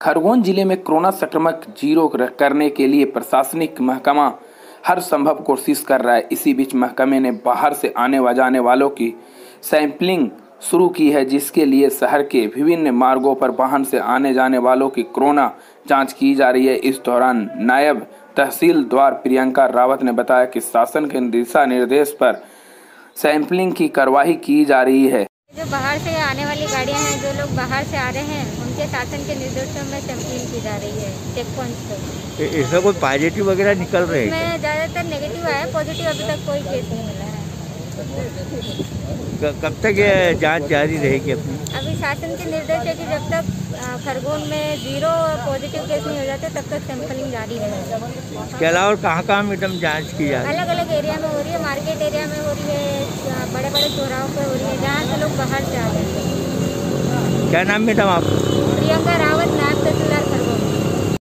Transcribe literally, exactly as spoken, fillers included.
खरगोन जिले में कोरोना संक्रमण जीरो करने के लिए प्रशासनिक महकमा हर संभव कोशिश कर रहा है। इसी बीच महकमे ने बाहर से आने व जाने वालों की सैंपलिंग शुरू की है, जिसके लिए शहर के विभिन्न मार्गों पर वाहन से आने जाने वालों की कोरोना जांच की जा रही है। इस दौरान नायब तहसीलदार प्रियंका रावत ने बताया कि शासन के दिशा निर्देश पर सैंपलिंग की कार्रवाई की जा रही है। जो बाहर से आने वाली गाड़ियां हैं, जो लोग बाहर से आ रहे हैं, उनके शासन के निर्देशों में सैंपलिंग की जा रही है चेक पॉइंट पे। इसमें कोई पॉजिटिव वगैरह निकल रहे हैं? इसमें ज़्यादातर नेगेटिव आया, पॉजिटिव अभी तक कोई केस नहीं मिला है। कब तक ये जांच जारी रहेगी अपनी? अभी शासन के निर्देश है कि जब तक खरगोन में जीरो पॉजिटिव केस नहीं हो जाते तब तक सैंपलिंग जारी रहेगी। इसके अलावा कहाँ कहाँ मैडम जाँच की जा रही है? अलग अलग एरिया में हो रही है, मार्केट एरिया में हो रही है, बड़े बड़े चौराहों पर हो रही है, जहाँ से लोग बाहर से आ रहे हैं। क्या नाम मैडम आप? प्रियंका रावत, नायब